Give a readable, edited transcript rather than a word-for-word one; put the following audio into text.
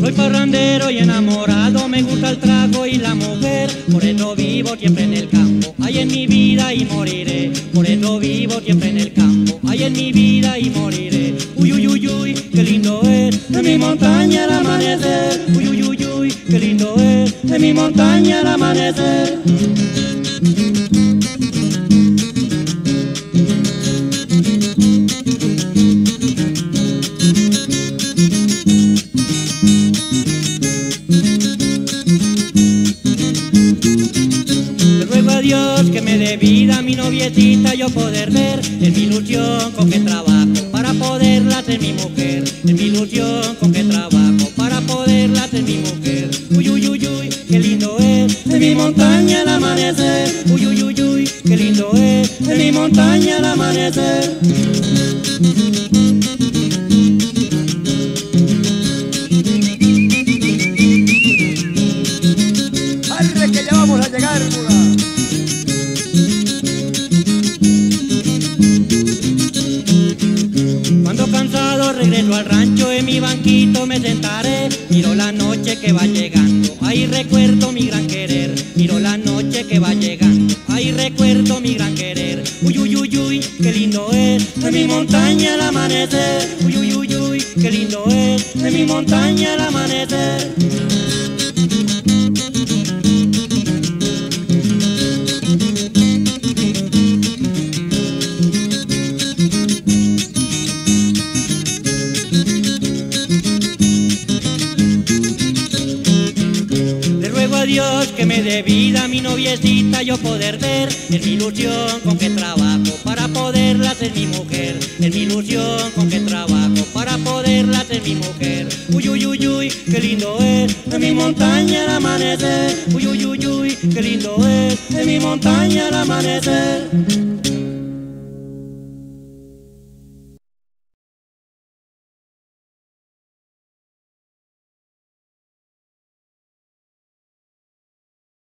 Soy parrandero y enamorado, me gusta el trago y la mujer, por eso vivo siempre en el campo, hay en mi vida y moriré, por eso vivo siempre en el campo, hay en mi vida y moriré. Uy, uy, uy, uy, qué lindo es en mi montaña el amanecer, uy, uy, uy, uy, qué lindo es en mi montaña el amanecer. Dios que me dé vida a mi noviecita, yo poder ver, es mi ilusión con que trabajo para poderla ser mi mujer, es mi ilusión con que trabajo para poderla ser mi mujer. Uy, uy, uy, uy, qué lindo es en mi montaña el amanecer, uy, uy, uy, uy, qué lindo es en mi montaña el amanecer. ¡Arre que ya vamos a llegar, Buda! Cuando cansado regreso al rancho, en mi banquito me sentaré, miro la noche que va llegando, ahí recuerdo mi gran querer, miro la noche que va llegando, ahí recuerdo mi gran querer. Uy, uy, uy, uy, qué lindo es en mi montaña el amanecer, uy, uy, uy, uy, qué lindo es en mi montaña el amanecer. Dios que me dé vida a mi noviecita, yo poder ver, es mi ilusión con que trabajo para poderla ser mi mujer, es mi ilusión con que trabajo para poderla ser mi mujer. Uy, uy, uy, uy, qué lindo es en mi montaña el amanecer, uy, uy, uy, uy, qué lindo es en mi montaña el amanecer.